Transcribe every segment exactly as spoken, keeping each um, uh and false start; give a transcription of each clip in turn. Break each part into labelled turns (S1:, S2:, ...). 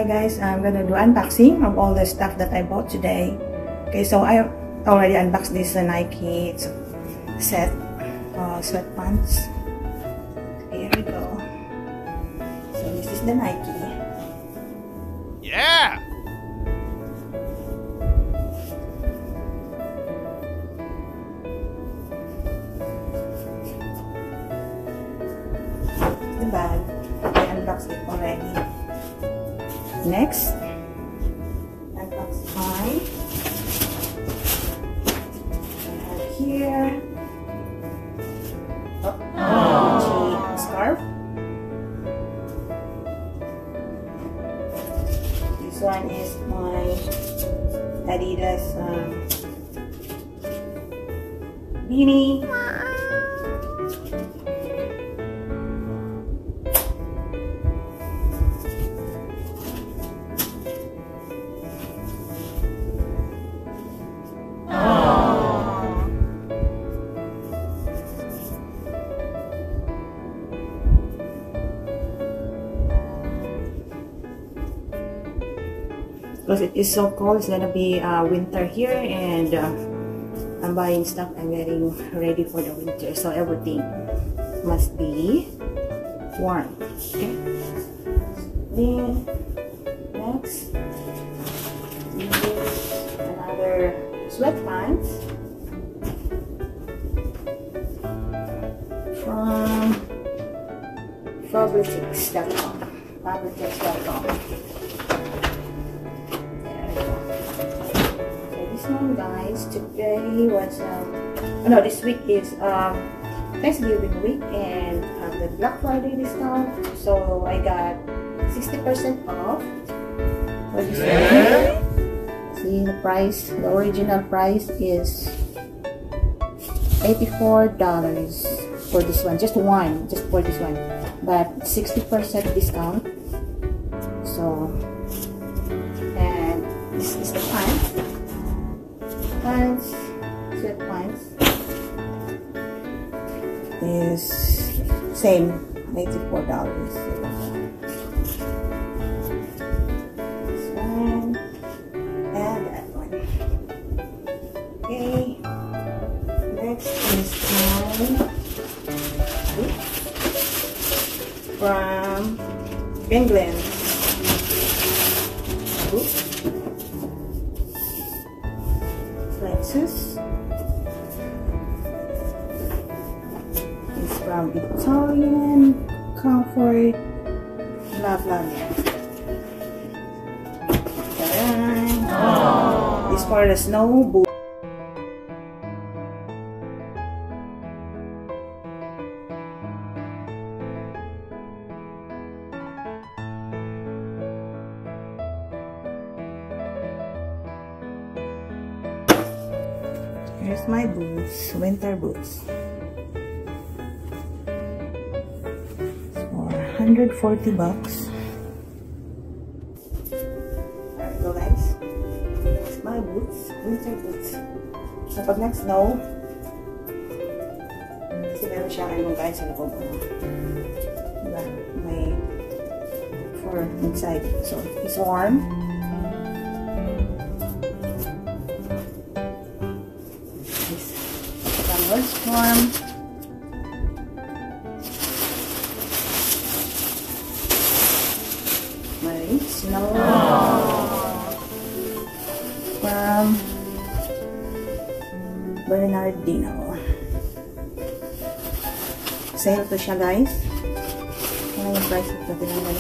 S1: Hi guys, I'm gonna do unboxing of all the stuff that I bought today. Okay, so I already unboxed this uh, Nike set uh, sweatpants. Here we go. So this is the Nike.
S2: Yeah!
S1: The bag. I unboxed it already. Next, unbox my I have here oh, scarf. This one is my Adidas um, beanie. Because it is so cold, it's gonna be uh, winter here, and uh, I'm buying stuff. I'm getting ready for the winter, so everything must be warm. Okay. Then next is another sweatpants from fabrics dot com. fabrics dot com. This one, guys, today was um oh no this week is um Thanksgiving week and um, the Black Friday discount, so I got sixty percent off for this one. See the price, the original price is eighty-four dollars for this one, just one, just for this one, but sixty percent discount. So, and this is the pants. Pants, sweatpants is same, eighty-four dollars. This one and that one. Okay, next is my boots from England. Boots. Lexus is from Italian Comfort, blah blah blah. This for the snow boot. Here's my boots, winter boots. It's for one hundred forty bucks. There we go, guys. Here's my boots, winter boots. So pag nag-snow, kasi meron siyang ano guys sa loob. Diba? May fur inside. So it's warm. Nordstrom. My snow from Bernardino. Sale to siya, guys. Ano yung price ito? Tinangan.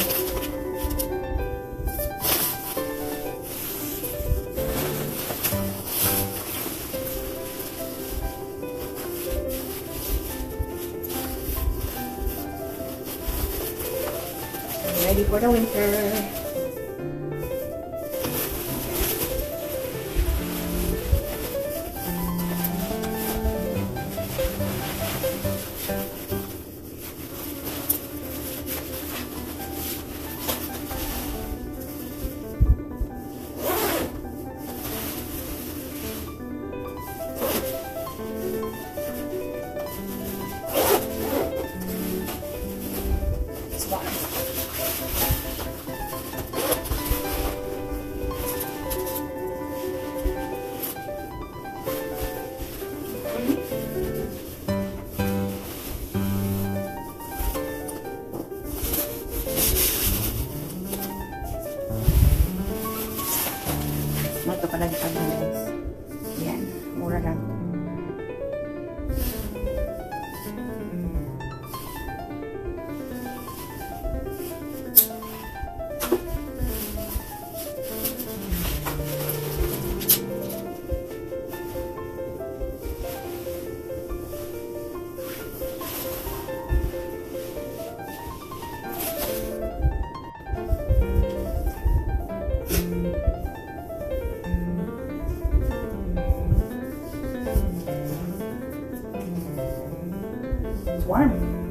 S1: Ready for the winter. It's warm. palagpag na guys. Yan, mura lang. Warm.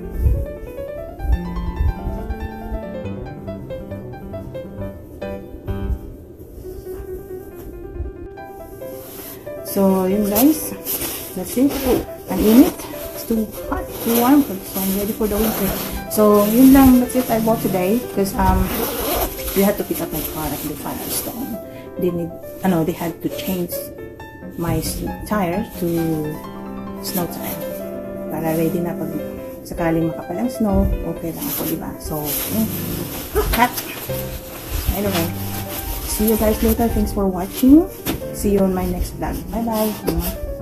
S1: So, yun guys. That's it. Ang init. It's too hot, too warm. So, I'm ready for the winter. So, yun lang. That's it I bought today. Because, um, we had to pick up my car at the Keystone. They need, ano, they had to change my tire to snow tire. Para ready na pag sakaling makapalang snow, okay lang ako, diba? So, yun. Hot. Anyway, see you guys later. Thanks for watching. See you on my next vlog. Bye-bye.